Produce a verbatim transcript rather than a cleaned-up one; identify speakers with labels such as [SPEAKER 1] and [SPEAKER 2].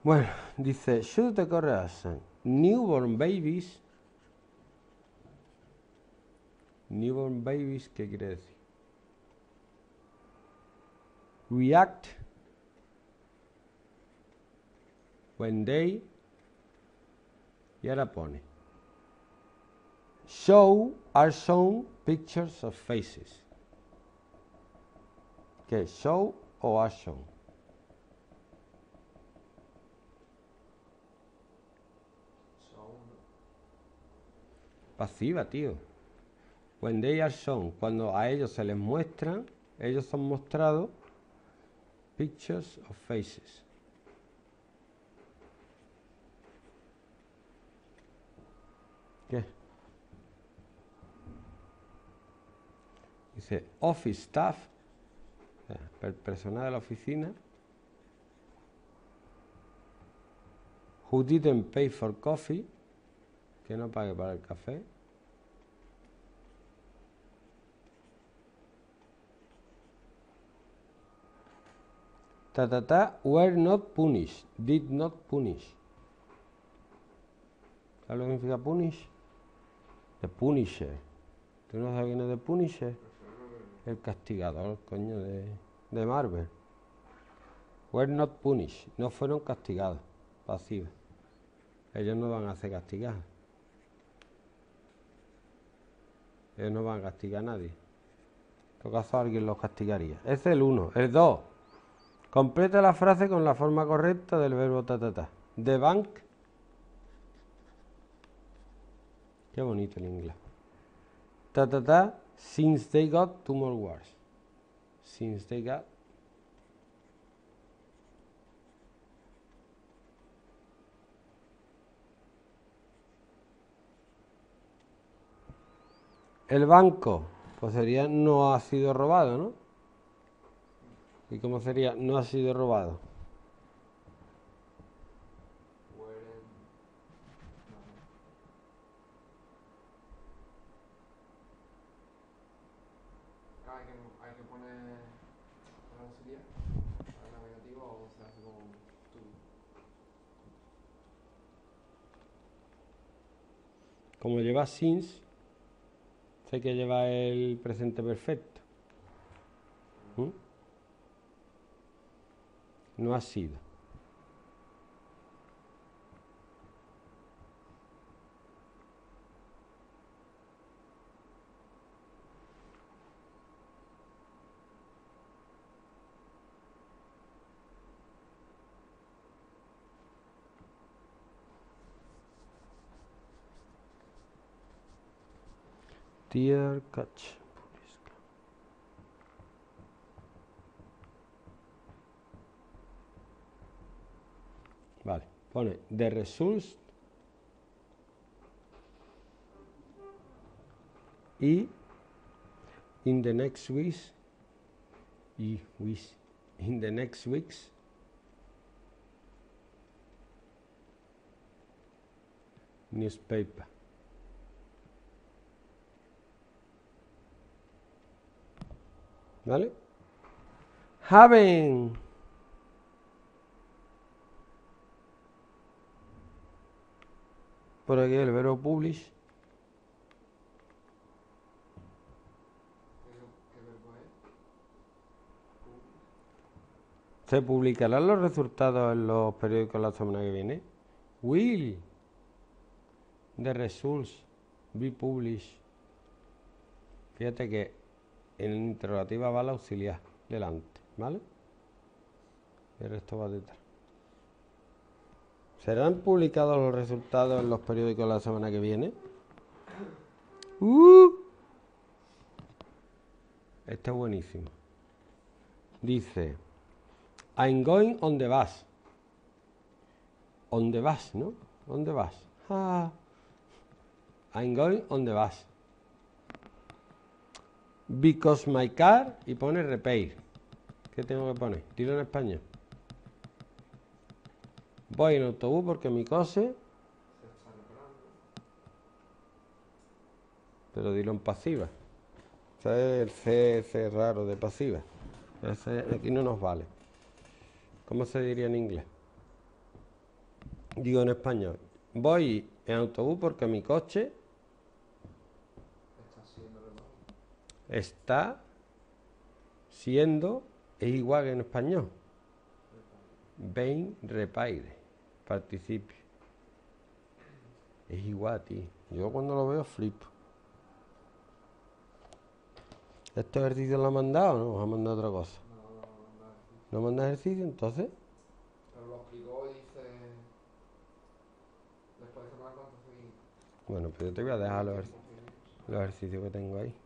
[SPEAKER 1] Bueno, dice, should the correct accent. Newborn babies. Newborn babies, ¿qué quiere decir? React when they, y ahora pone, show are shown pictures of faces. ¿Qué? ¿Show o are shown? Pasiva, tío. When they are shown, cuando a ellos se les muestran, ellos son mostrados pictures of faces. ¿Qué? Dice office staff, el personal de la oficina, who didn't pay for coffee, que no pague para el café. Ta ta ta were not punished, did not punish. ¿Sabes lo que significa punish? The Punisher. ¿Tú no sabes quién es The Punisher? El castigador, coño, de, de Marvel. Were not punished. No fueron castigados. Pasiva. Ellos no van a hacer castigar. Ellos no van a castigar a nadie. En todo caso, alguien los castigaría. Ese es el uno. El dos. Completa la frase con la forma correcta del verbo ta ta ta. The bank. Qué bonito el inglés. Ta ta ta. Since they got two more words. Since they got. El banco, pues sería no ha sido robado, ¿no? ¿Y cómo sería no ha sido robado?
[SPEAKER 2] Hay que, hay que poner el auxiliar, la negativa o se hace con tú.
[SPEAKER 1] Como lleva since, sé que lleva el presente perfecto. ¿Mm? No ha sido. Dear catch. Vale, pone the results y in the next weeks y weeks in the next weeks newspaper. ¿Vale? Having. Por aquí el verbo publish.
[SPEAKER 2] ¿Qué verbo es?
[SPEAKER 1] ¿Se publicarán los resultados en los periódicos la semana que viene? Will the results be published? Fíjate que en interrogativa va la auxiliar delante, ¿vale? El resto va detrás. ¿Serán publicados los resultados en los periódicos la semana que viene? Uh, este es buenísimo. Dice, I'm going on the bus. On the bus, ¿no? On the bus. Ah. I'm going on the bus. Because my car, y pone repair. ¿Qué tengo que poner? Dilo en español. Voy en autobús porque mi coche.
[SPEAKER 2] Se está reparando.
[SPEAKER 1] Pero dilo en pasiva. Ese es el C, ese raro de pasiva. Ese aquí no nos vale. ¿Cómo se diría en inglés? Digo en español. Voy en autobús porque mi coche
[SPEAKER 2] Está siendo reloj.
[SPEAKER 1] está siendo, es igual que en español. Vein repaire. Participio. Es igual, tío. Yo cuando lo veo flipo. ¿Este ejercicio lo ha mandado o no? ¿Os ha mandado otra cosa?
[SPEAKER 2] No, no, no, no.
[SPEAKER 1] ¿No manda ejercicio entonces?
[SPEAKER 2] Pero lo explicó y dice. Después de semana cuánto seguí.
[SPEAKER 1] Bueno, pues yo te voy a dejar los, ejer- los ejercicios que tengo ahí.